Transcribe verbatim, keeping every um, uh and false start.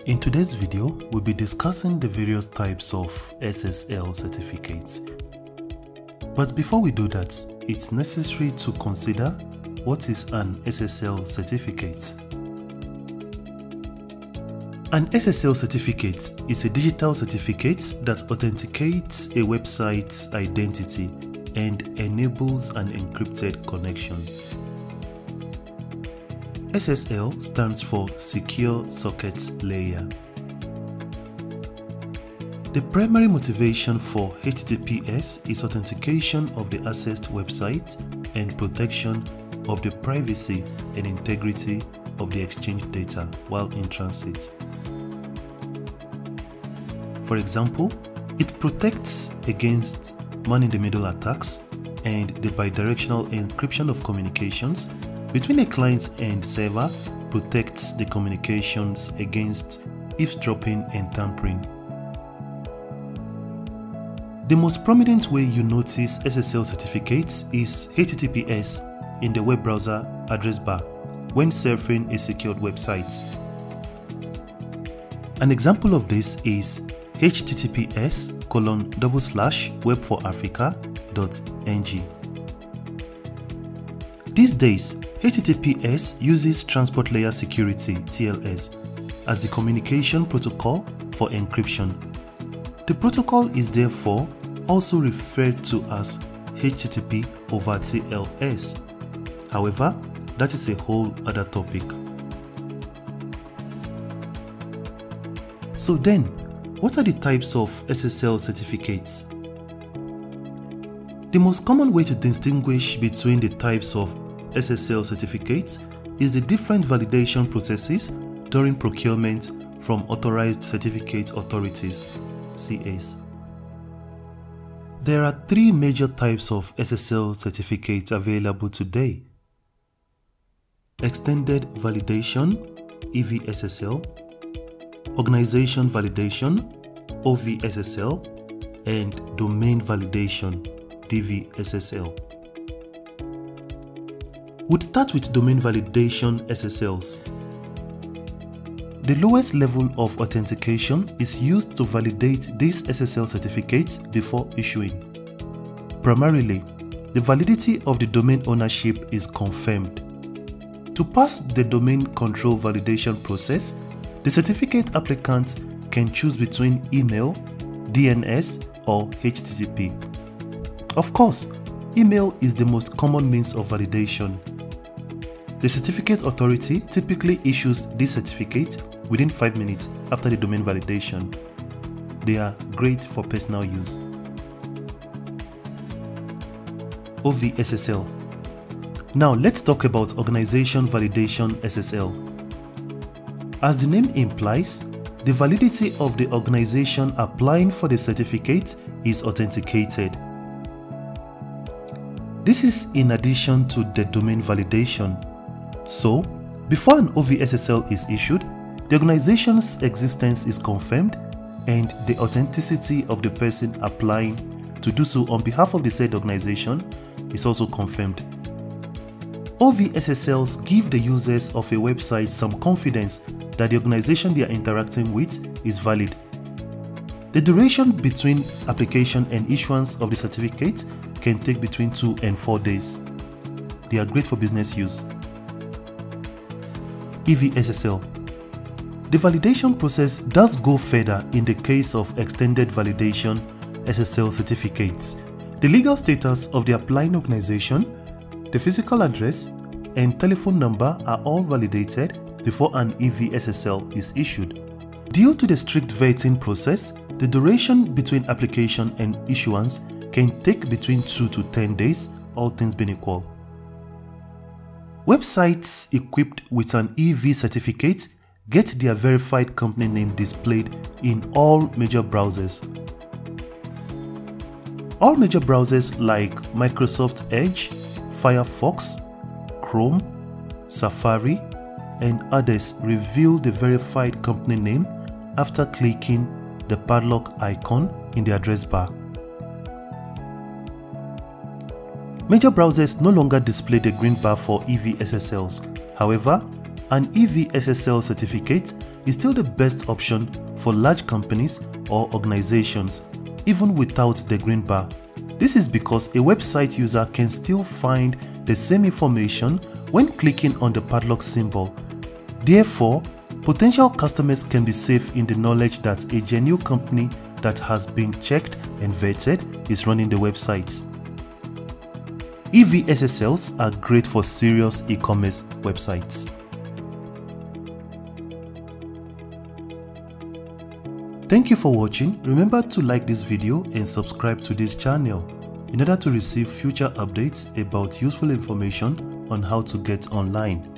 In today's video, we'll be discussing the various types of S S L certificates. But before we do that, it's necessary to consider what is an S S L certificate. An S S L certificate is a digital certificate that authenticates a website's identity and enables an encrypted connection. S S L stands for Secure Socket Layer. The primary motivation for H T T P S is authentication of the accessed website and protection of the privacy and integrity of the exchange data while in transit. For example, it protects against man-in-the-middle attacks and the bidirectional encryption of communications between a client and server, protects the communications against eavesdropping and tampering. The most prominent way you notice S S L certificates is H T T P S in the web browser address bar when surfing a secured website. An example of this is H T T P S colon double slash web for africa dot N G. These days, H T T P S uses Transport Layer Security (T L S) as the communication protocol for encryption. The protocol is therefore also referred to as H T T P over T L S. However, that is a whole other topic. So then, what are the types of S S L certificates? The most common way to distinguish between the types of S S L certificates is the different validation processes during procurement from Authorized Certificate Authorities (C As). There are three major types of S S L certificates available today: Extended Validation (E V S S L), Organization Validation (O V S S L), and Domain Validation (D V S S L). We'll start with Domain Validation S S Ls. The lowest level of authentication is used to validate these S S L certificates before issuing. Primarily, the validity of the domain ownership is confirmed. To pass the domain control validation process, the certificate applicant can choose between email, D N S, or H T T P. Of course, email is the most common means of validation. The certificate authority typically issues this certificate within five minutes after the domain validation. They are great for personal use. O V S S L. Now let's talk about Organization Validation S S L. As the name implies, the validity of the organization applying for the certificate is authenticated. This is in addition to the domain validation. So, before an O V S S L is issued, the organization's existence is confirmed and the authenticity of the person applying to do so on behalf of the said organization is also confirmed. O V S S Ls give the users of a website some confidence that the organization they are interacting with is valid. The duration between application and issuance of the certificate can take between two and four days. They are great for business use. E V S S L. The validation process does go further in the case of Extended Validation S S L certificates. The legal status of the applying organization, the physical address, and telephone number are all validated before an E V S S L is issued. Due to the strict vetting process, the duration between application and issuance can take between two to ten days, all things being equal. Websites equipped with an E V certificate get their verified company name displayed in all major browsers. All major browsers like Microsoft Edge, Firefox, Chrome, Safari, and others reveal the verified company name after clicking the padlock icon in the address bar. Major browsers no longer display the green bar for E V S S Ls. However, an E V S S L certificate is still the best option for large companies or organizations, even without the green bar. This is because a website user can still find the same information when clicking on the padlock symbol. Therefore, potential customers can be safe in the knowledge that a genuine company that has been checked and vetted is running the websites. E V S S Ls are great for serious e-commerce websites. Thank you for watching. Remember to like this video and subscribe to this channel in order to receive future updates about useful information on how to get online.